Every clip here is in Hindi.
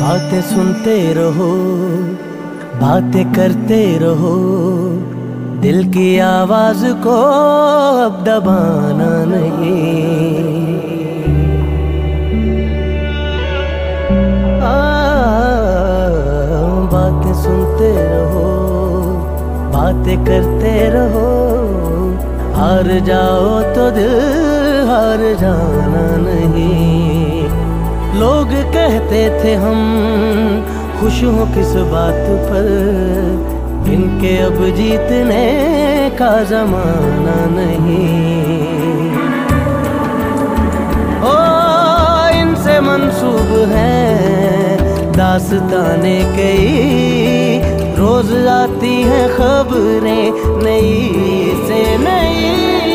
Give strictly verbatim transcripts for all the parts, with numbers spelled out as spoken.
बातें सुनते रहो, बातें करते रहो, दिल की आवाज को अब दबाना नहीं। आ, बातें सुनते रहो, बातें करते रहो, हार जाओ तो दिल हार जाना नहीं। लोग कहते थे हम खुश हों किस बात पर, इनके अब जीतने का जमाना नहीं। ओ इनसे मंसूब है दास्ताने कई, रोज आती हैं खबरें नई से नई।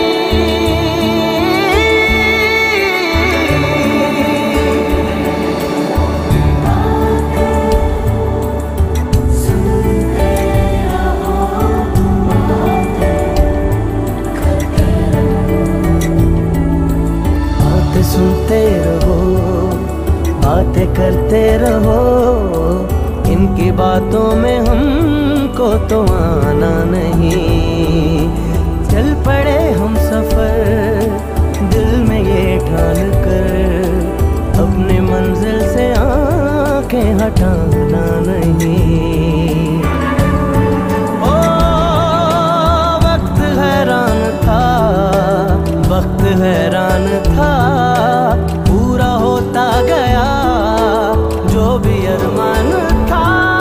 सुनते रहो, बातें करते रहो, इनकी बातों में हमको तो आना नहीं। चल पड़े हम सफर दिल में ये ठान कर, अपने मंजिल से आंखें हटाना नहीं। ओ वक्त हैरान था, वक्त हैरान था, पूरा होता गया जो भी अरमान था।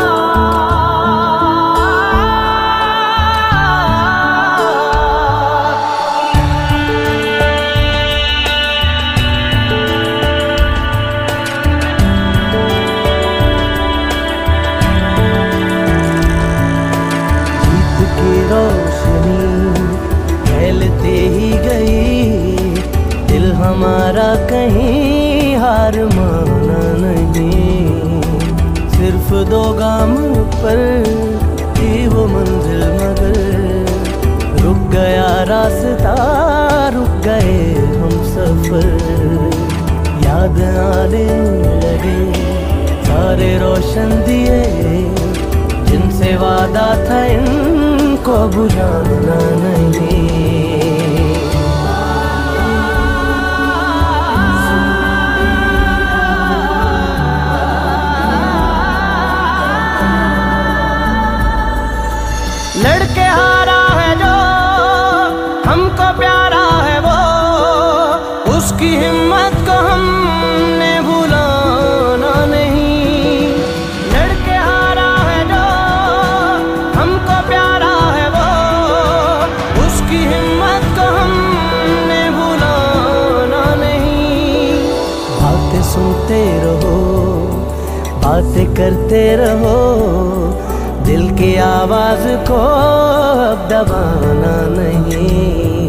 जीत की रोशनी फैलते ही गई, दिल हमारा कहीं हार माना नहीं। सिर्फ दो गाम पर थी वो मंजिल, मगर रुक गया रास्ता, रुक गए हम सफर। याद आने लगे सारे रोशन दिए, जिनसे वादा था इनको बुझाना नहीं। लड़के हारा है जो हमको प्यारा है वो, उसकी हिम्मत को हमने भुलाना नहीं। लड़के हारा है जो हमको प्यारा है वो, उसकी हिम्मत को हमने भुलाना नहीं। बातें सुनते रहो, बातें करते रहो, दिल की आवाज को अब दबाना नहीं।